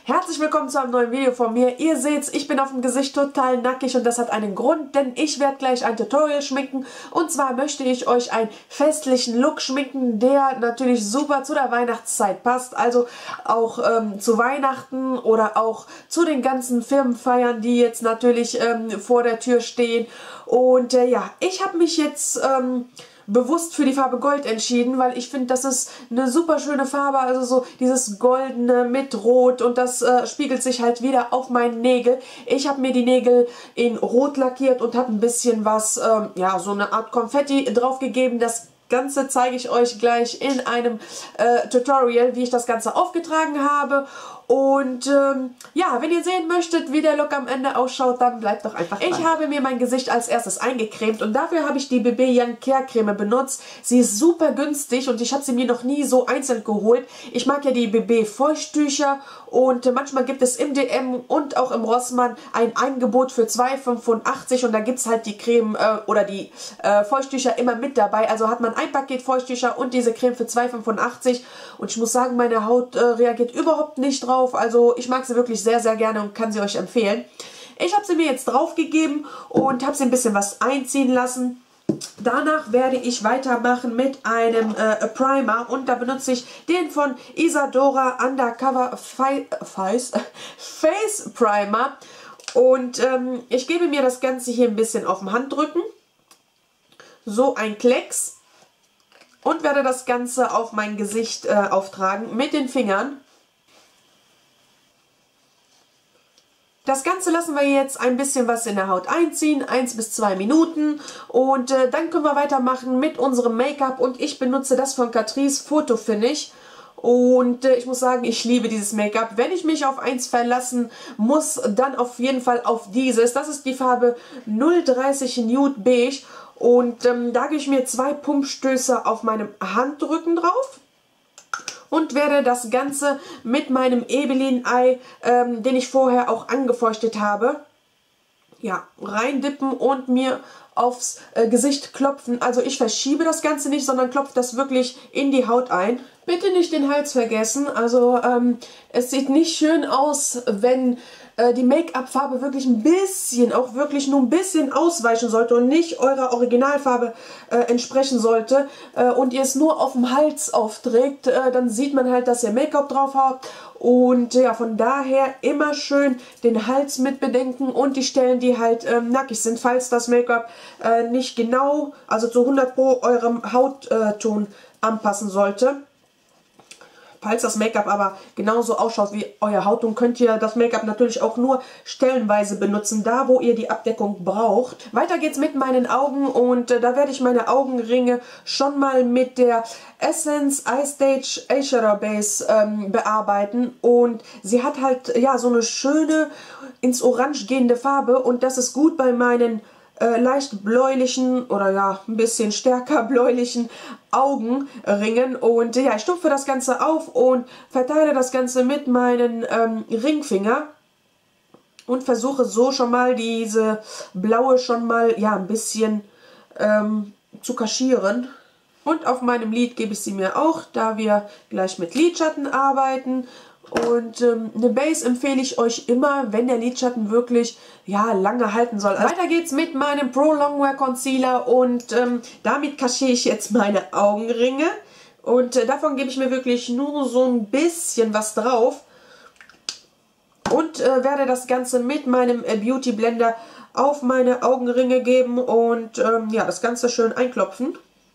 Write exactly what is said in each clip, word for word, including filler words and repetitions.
Herzlich willkommen zu einem neuen Video von mir. Ihr seht's, ich bin auf dem Gesicht total nackig und das hat einen Grund, denn ich werde gleich ein Tutorial schminken. Und zwar möchte ich euch einen festlichen Look schminken, der natürlich super zu der Weihnachtszeit passt. Also auch ähm, zu Weihnachten oder auch zu den ganzen Firmenfeiern, die jetzt natürlich ähm, vor der Tür stehen. Und äh, ja, ich habe mich jetzt Ähm, bewusst für die Farbe Gold entschieden, weil ich finde, das ist eine super schöne Farbe, also so dieses Goldene mit Rot und das äh, spiegelt sich halt wieder auf meinen Nägel. Ich habe mir die Nägel in Rot lackiert und habe ein bisschen was, ähm, ja, so eine Art Konfetti drauf gegeben. Das Ganze zeige ich euch gleich in einem äh, Tutorial, wie ich das Ganze aufgetragen habe. Und ähm, ja, wenn ihr sehen möchtet, wie der Look am Ende ausschaut, dann bleibt doch einfach dran. Ich habe mir mein Gesicht als erstes eingecremt und dafür habe ich die B B Young Care Creme benutzt. Sie ist super günstig und ich habe sie mir noch nie so einzeln geholt. Ich mag ja die B B Feuchttücher und äh, manchmal gibt es im D M und auch im Rossmann ein Angebot für zwei fünfundachtzig und da gibt es halt die Creme äh, oder die äh, Feuchttücher immer mit dabei. Also hat man ein Paket Feuchttücher und diese Creme für zwei fünfundachtzig und ich muss sagen, meine Haut äh, reagiert überhaupt nicht drauf. Also ich mag sie wirklich sehr, sehr gerne und kann sie euch empfehlen. Ich habe sie mir jetzt drauf gegeben und habe sie ein bisschen was einziehen lassen. Danach werde ich weitermachen mit einem äh, Primer und da benutze ich den von Isadora Undercover Face, Face Primer. Und ähm, ich gebe mir das Ganze hier ein bisschen auf den Handrücken. So ein Klecks. Und werde das Ganze auf mein Gesicht äh, auftragen mit den Fingern. Das Ganze lassen wir jetzt ein bisschen was in der Haut einziehen, eins bis zwei Minuten und äh, dann können wir weitermachen mit unserem Make-up und ich benutze das von Catrice Photo Finish und äh, ich muss sagen, ich liebe dieses Make-up. Wenn ich mich auf eins verlassen muss, dann auf jeden Fall auf dieses. Das ist die Farbe null dreißig Nude Beige und ähm, da gebe ich mir zwei Pumpstöße auf meinem Handrücken drauf. Und werde das Ganze mit meinem Ebelin Eye, ähm, den ich vorher auch angefeuchtet habe, ja, reindippen und mir aufs äh, Gesicht klopfen. Also ich verschiebe das Ganze nicht, sondern klopfe das wirklich in die Haut ein. Bitte nicht den Hals vergessen. Also ähm, es sieht nicht schön aus, wenn äh, die Make-up-Farbe wirklich ein bisschen, auch wirklich nur ein bisschen ausweichen sollte und nicht eurer Originalfarbe äh, entsprechen sollte äh, und ihr es nur auf dem Hals aufträgt, äh, dann sieht man halt, dass ihr Make-up drauf habt. Und ja, von daher immer schön den Hals mit bedenken und die Stellen, die halt ähm, nackig sind, falls das Make-up äh, nicht genau, also zu hundert Prozent eurem Hautton anpassen sollte. Falls das Make-up aber genauso ausschaut wie euer Hautton, könnt ihr das Make-up natürlich auch nur stellenweise benutzen, da wo ihr die Abdeckung braucht. Weiter geht's mit meinen Augen und äh, da werde ich meine Augenringe schon mal mit der Essence Eye Stage Eyeshadow Base ähm, bearbeiten. Und sie hat halt ja so eine schöne ins Orange gehende Farbe und das ist gut bei meinen Äh, leicht bläulichen oder ja ein bisschen stärker bläulichen Augenringen und ja, ich stupfe das Ganze auf und verteile das Ganze mit meinen ähm, Ringfinger und versuche so schon mal diese blaue schon mal ja ein bisschen ähm, zu kaschieren. Und auf meinem Lid gebe ich sie mir auch, da wir gleich mit Lidschatten arbeiten. Und ähm, eine Base empfehle ich euch immer, wenn der Lidschatten wirklich ja lange halten soll. Also weiter geht's mit meinem Pro Longwear Concealer und ähm, damit kaschiere ich jetzt meine Augenringe. Und äh, davon gebe ich mir wirklich nur so ein bisschen was drauf. Und äh, werde das Ganze mit meinem äh, Beauty Blender auf meine Augenringe geben und ähm, ja, das Ganze schön einklopfen.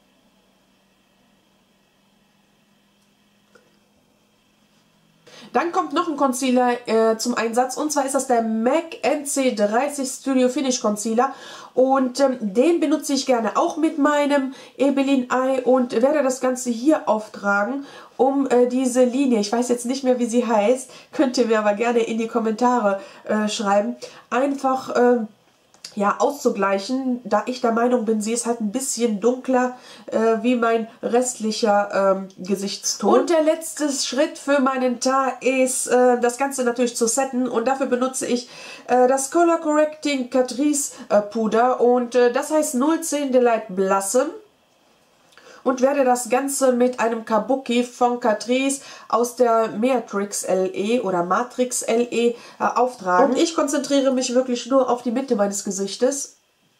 Dann kommt noch ein Concealer äh, zum Einsatz und zwar ist das der MAC N C dreißig Studio Finish Concealer und ähm, den benutze ich gerne auch mit meinem Ebelin Eye und werde das Ganze hier auftragen, um äh, diese Linie, ich weiß jetzt nicht mehr wie sie heißt, könnt ihr mir aber gerne in die Kommentare äh, schreiben, einfach äh, ja, auszugleichen, da ich der Meinung bin, sie ist halt ein bisschen dunkler äh, wie mein restlicher ähm, Gesichtston. Und der letzte Schritt für meinen Tag ist, äh, das Ganze natürlich zu setten und dafür benutze ich äh, das Color Correcting Catrice äh, Puder und äh, das heißt null zehn Delight Blossom. und werde das Ganze mit einem Kabuki von Catrice aus der Matrix L E oder Matrix L E äh, auftragen. Und ich konzentriere mich wirklich nur auf die Mitte meines Gesichtes.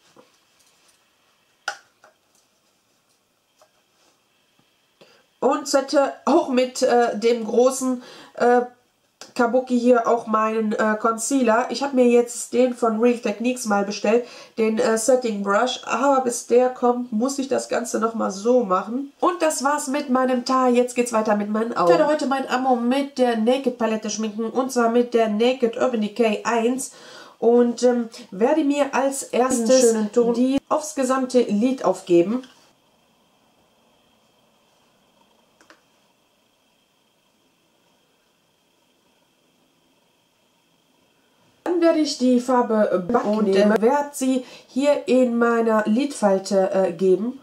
Und setze auch mit äh, dem großen äh, Kabuki hier auch meinen äh, Concealer. Ich habe mir jetzt den von Real Techniques mal bestellt, den äh, Setting Brush. Aber bis der kommt, muss ich das Ganze nochmal so machen. Und das war's mit meinem Teil. Jetzt geht's weiter mit meinen Augen. Ich werde heute mein Ammo mit der Naked Palette schminken. Und zwar mit der Naked Urban Decay eins. Und ähm, werde mir als erstes schönen Ton die aufs gesamte Lid aufgeben. Dann werde ich die Farbe Back und nehmen und werde sie hier in meiner Lidfalte äh, geben.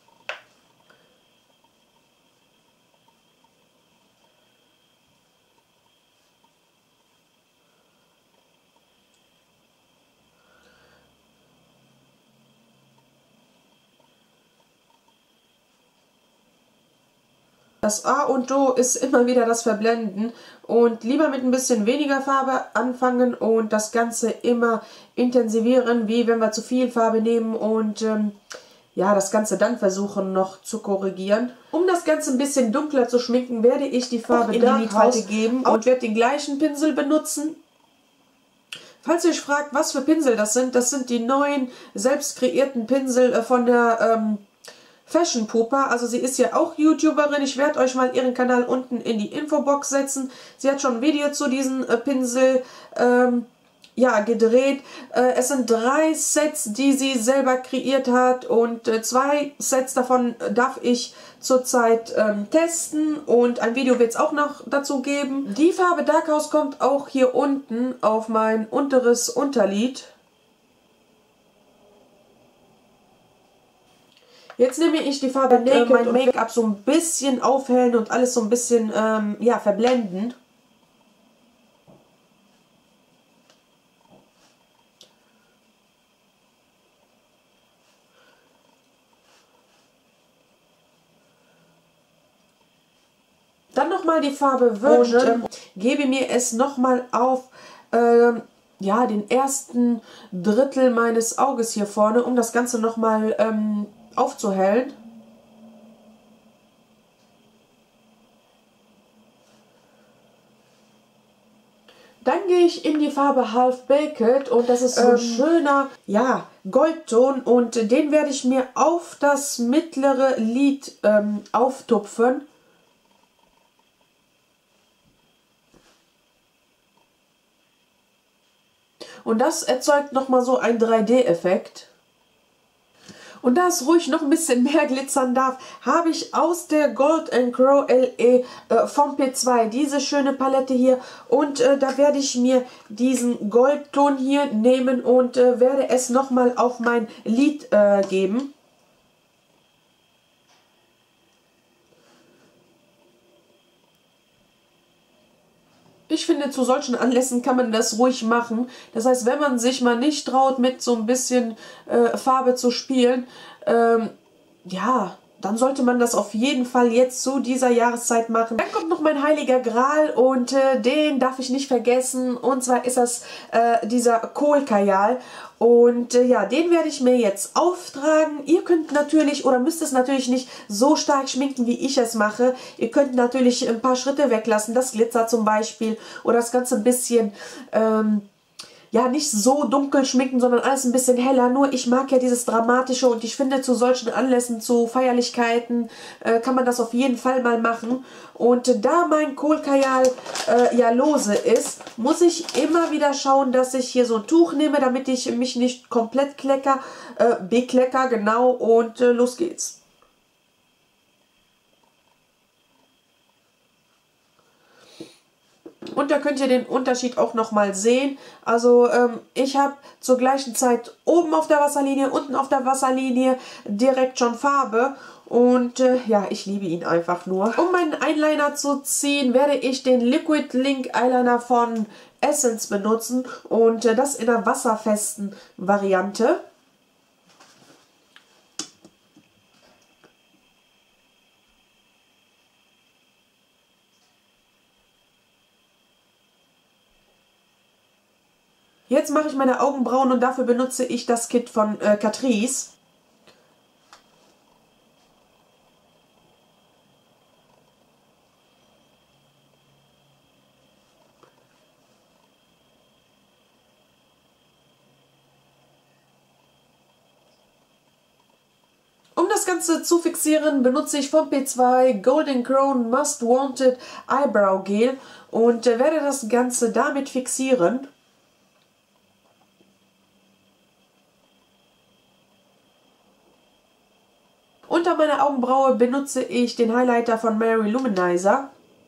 Das A und O ist immer wieder das Verblenden und lieber mit ein bisschen weniger Farbe anfangen und das Ganze immer intensivieren, wie wenn wir zu viel Farbe nehmen und ähm, ja, das Ganze dann versuchen noch zu korrigieren. Um das Ganze ein bisschen dunkler zu schminken, werde ich die Farbe in die Lidfalte geben und werde den gleichen Pinsel benutzen. Falls ihr euch fragt, was für Pinsel das sind, das sind die neuen selbst kreierten Pinsel von der ähm, Fashion Pupa, also sie ist ja auch YouTuberin. Ich werde euch mal ihren Kanal unten in die Infobox setzen. Sie hat schon ein Video zu diesem äh, Pinsel ähm, ja, gedreht. Äh, es sind drei Sets, die sie selber kreiert hat und äh, zwei Sets davon darf ich zurzeit ähm, testen und ein Video wird es auch noch dazu geben. Die Farbe Dark House kommt auch hier unten auf mein unteres Unterlid. Jetzt nehme ich die Farbe Naked, äh, mein Make-up so ein bisschen aufhellen und alles so ein bisschen ähm, ja, verblenden. Dann nochmal die Farbe Virgin und ähm, gebe mir es nochmal auf ähm, ja, den ersten Drittel meines Auges hier vorne, um das Ganze nochmal ähm, aufzuhellen. Dann gehe ich in die Farbe Half Baked und das ist so ein ähm, schöner, ja, Goldton und den werde ich mir auf das mittlere Lid ähm, auftupfen. Und das erzeugt nochmal so einen drei D-Effekt. Und da es ruhig noch ein bisschen mehr glitzern darf, habe ich aus der Gold and Crow L E äh, vom P zwei diese schöne Palette hier. Und äh, da werde ich mir diesen Goldton hier nehmen und äh, werde es nochmal auf mein Lid äh, geben. Ich finde, zu solchen Anlässen kann man das ruhig machen. Das heißt, wenn man sich mal nicht traut, mit so ein bisschen äh, Farbe zu spielen, ähm, ja, dann sollte man das auf jeden Fall jetzt zu dieser Jahreszeit machen. Dann kommt noch mein heiliger Gral und äh, den darf ich nicht vergessen. Und zwar ist das äh, dieser Kohlkajal. Und äh, ja, den werde ich mir jetzt auftragen. Ihr könnt natürlich oder müsst es natürlich nicht so stark schminken, wie ich es mache. Ihr könnt natürlich ein paar Schritte weglassen, das Glitzer zum Beispiel oder das Ganze ein bisschen ähm, ja, nicht so dunkel schminken, sondern alles ein bisschen heller. Nur ich mag ja dieses Dramatische und ich finde, zu solchen Anlässen, zu Feierlichkeiten äh, kann man das auf jeden Fall mal machen. Und äh, da mein Kohlkajal äh, ja lose ist, muss ich immer wieder schauen, dass ich hier so ein Tuch nehme, damit ich mich nicht komplett klecker, äh, beklecker, genau, und äh, los geht's. Und da könnt ihr den Unterschied auch nochmal sehen. Also ähm, ich habe zur gleichen Zeit oben auf der Wasserlinie, unten auf der Wasserlinie direkt schon Farbe. Und äh, ja, ich liebe ihn einfach nur. Um meinen Eyeliner zu ziehen, werde ich den Liquid Link Eyeliner von Essence benutzen. Und äh, das in einer wasserfesten Variante. Jetzt mache ich meine Augenbrauen und dafür benutze ich das Kit von äh, Catrice. Um das Ganze zu fixieren, benutze ich von P zwei Golden Crown Most Wanted Eyebrow Gel und äh, werde das Ganze damit fixieren. Unter meiner Augenbraue benutze ich den Highlighter von Mary Luminizer.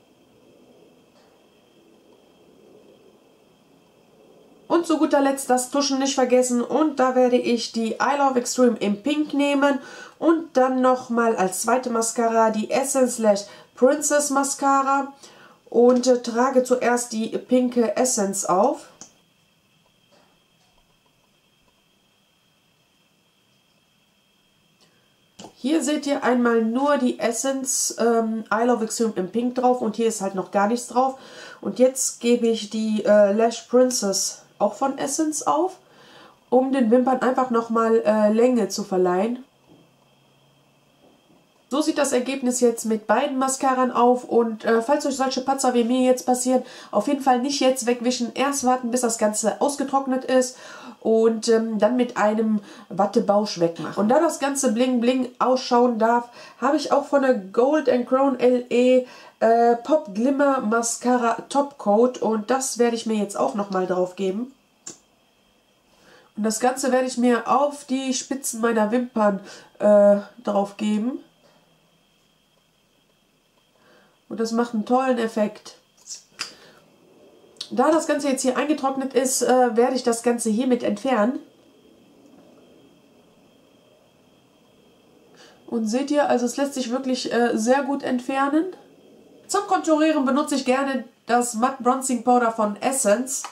Und zu guter Letzt das Tuschen nicht vergessen und da werde ich die I Love Extreme in Pink nehmen und dann nochmal als zweite Mascara die Essence Slash Princess Mascara und äh, trage zuerst die pinke Essence auf. Hier seht ihr einmal nur die Essence ähm, I Love Extreme in Pink drauf und hier ist halt noch gar nichts drauf. Und jetzt gebe ich die äh, Lash Princess auch von Essence auf, um den Wimpern einfach nochmal äh, Länge zu verleihen. So sieht das Ergebnis jetzt mit beiden Mascaran auf und äh, falls euch solche Patzer wie mir jetzt passieren, auf jeden Fall nicht jetzt wegwischen, erst warten, bis das Ganze ausgetrocknet ist und ähm, dann mit einem Wattebausch wegmachen. Und da das Ganze bling bling ausschauen darf, habe ich auch von der Gold and Crown L E äh, Pop Glimmer Mascara Top Coat und das werde ich mir jetzt auch nochmal drauf geben. Und das Ganze werde ich mir auf die Spitzen meiner Wimpern äh, drauf geben. Und das macht einen tollen Effekt. Da das Ganze jetzt hier eingetrocknet ist, äh, werde ich das Ganze hiermit entfernen. Und seht ihr, also es lässt sich wirklich äh, sehr gut entfernen. Zum Konturieren benutze ich gerne das Matte Bronzing Powder von Essence.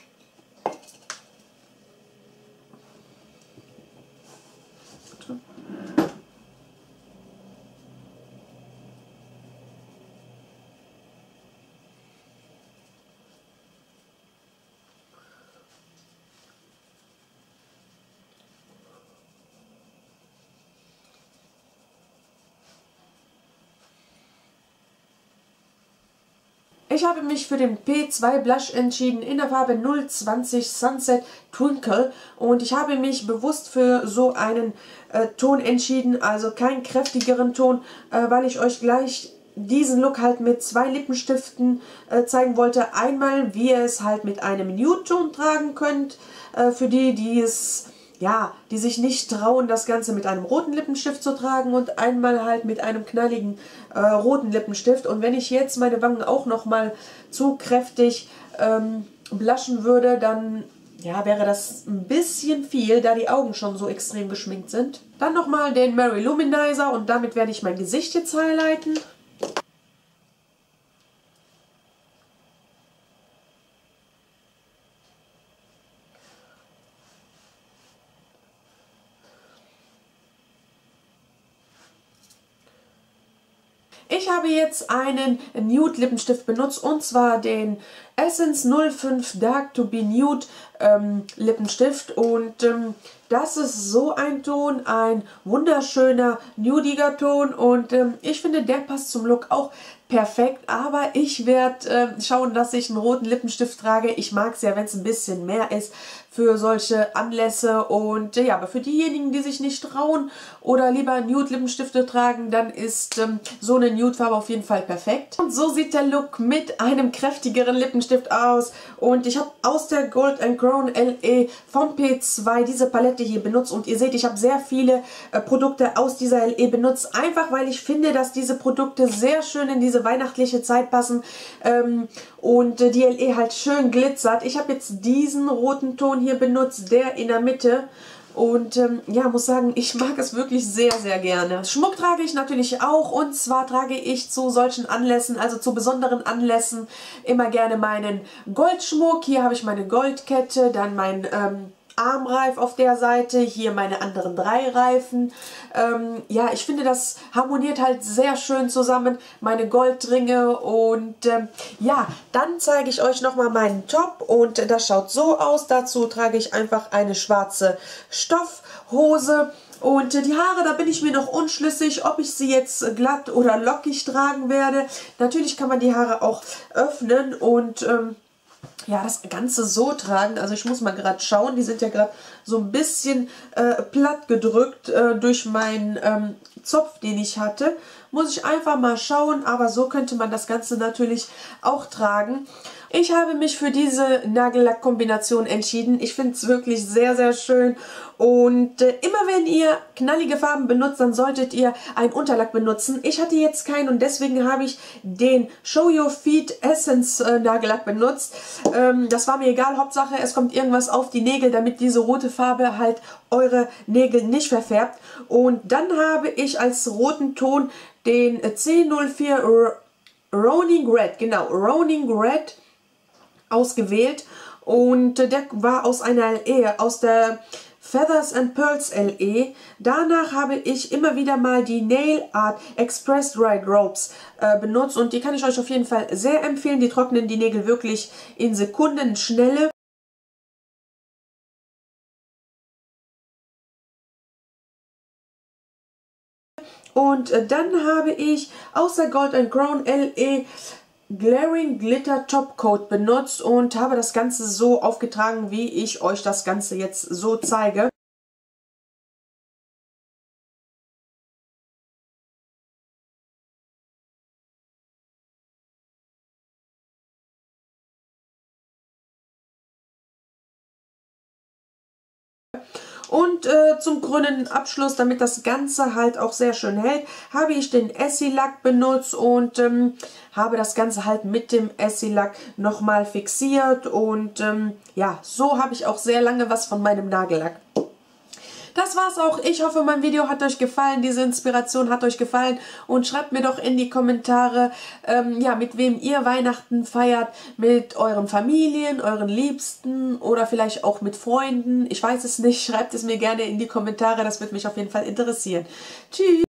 Ich habe mich für den P zwei Blush entschieden in der Farbe null zwanzig Sunset Twinkle und ich habe mich bewusst für so einen äh, Ton entschieden, also keinen kräftigeren Ton, äh, weil ich euch gleich diesen Look halt mit zwei Lippenstiften äh, zeigen wollte. Einmal, wie ihr es halt mit einem Nude-Ton tragen könnt, äh, für die, die es... ja, die sich nicht trauen, das Ganze mit einem roten Lippenstift zu tragen und einmal halt mit einem knalligen äh, roten Lippenstift. Und wenn ich jetzt meine Wangen auch nochmal zu kräftig ähm, blushen würde, dann ja, wäre das ein bisschen viel, da die Augen schon so extrem geschminkt sind. Dann nochmal den Mary Luminizer und damit werde ich mein Gesicht jetzt highlighten. Ich habe jetzt einen Nude Lippenstift benutzt und zwar den Essence null fünf Dark to be Nude ähm, Lippenstift und ähm, das ist so ein Ton, ein wunderschöner nudiger Ton und ähm, ich finde, der passt zum Look auch perfekt, aber ich werde äh, schauen, dass ich einen roten Lippenstift trage. Ich mag es ja, wenn es ein bisschen mehr ist für solche Anlässe und äh, ja, aber für diejenigen, die sich nicht trauen oder lieber Nude Lippenstifte tragen, dann ist ähm, so eine Nude Farbe auf jeden Fall perfekt. Und so sieht der Look mit einem kräftigeren Lippenstift aus und ich habe aus der Gold and Crown L E von P zwei diese Palette hier benutzt und ihr seht, ich habe sehr viele äh, Produkte aus dieser L E benutzt, einfach weil ich finde, dass diese Produkte sehr schön in diese weihnachtliche Zeit passen ähm, und äh, die L E halt schön glitzert. Ich habe jetzt diesen roten Ton hier benutzt, der in der Mitte. Und ähm, ja, muss sagen, ich mag es wirklich sehr, sehr gerne. Schmuck trage ich natürlich auch und zwar trage ich zu solchen Anlässen, also zu besonderen Anlässen, immer gerne meinen Goldschmuck. Hier habe ich meine Goldkette, dann mein ähm, Armreif auf der Seite, hier meine anderen drei Reifen. Ähm, ja, ich finde, das harmoniert halt sehr schön zusammen, meine Goldringe. Und ähm, ja, dann zeige ich euch nochmal meinen Top und das schaut so aus. Dazu trage ich einfach eine schwarze Stoffhose. Und die Haare, da bin ich mir noch unschlüssig, ob ich sie jetzt glatt oder lockig tragen werde. Natürlich kann man die Haare auch öffnen und ähm, ja, das Ganze so tragen. Also ich muss mal gerade schauen, die sind ja gerade so ein bisschen äh, platt gedrückt äh, durch meinen ähm, Zopf, den ich hatte. Muss ich einfach mal schauen, aber so könnte man das Ganze natürlich auch tragen. Ich habe mich für diese Nagellack-Kombination entschieden. Ich finde es wirklich sehr, sehr schön. Und äh, immer wenn ihr knallige Farben benutzt, dann solltet ihr einen Unterlack benutzen. Ich hatte jetzt keinen und deswegen habe ich den Show Your Feet Essence äh, Nagellack benutzt. Ähm, das war mir egal. Hauptsache, es kommt irgendwas auf die Nägel, damit diese rote Farbe halt eure Nägel nicht verfärbt. Und dann habe ich als roten Ton den C null vier Ronin Red, genau, Ronin Red ausgewählt und der war aus einer L E, aus der Feathers and Pearls L E. Danach habe ich immer wieder mal die Nail Art Express Dried Ropes äh, benutzt und die kann ich euch auf jeden Fall sehr empfehlen. Die trocknen die Nägel wirklich in Sekundenschnelle. Und äh, dann habe ich außer Gold and Crown L E Glaring Glitter Top Coat benutzt und habe das Ganze so aufgetragen, wie ich euch das Ganze jetzt so zeige. Und äh, zum grünen Abschluss, damit das Ganze halt auch sehr schön hält, habe ich den Essie-Lack benutzt und ähm, habe das Ganze halt mit dem Essie-Lack nochmal fixiert. Und ähm, ja, so habe ich auch sehr lange was von meinem Nagellack. Das war's auch. Ich hoffe, mein Video hat euch gefallen. Diese Inspiration hat euch gefallen. Und schreibt mir doch in die Kommentare, ähm, ja, mit wem ihr Weihnachten feiert. Mit euren Familien, euren Liebsten oder vielleicht auch mit Freunden. Ich weiß es nicht. Schreibt es mir gerne in die Kommentare. Das würde mich auf jeden Fall interessieren. Tschüss.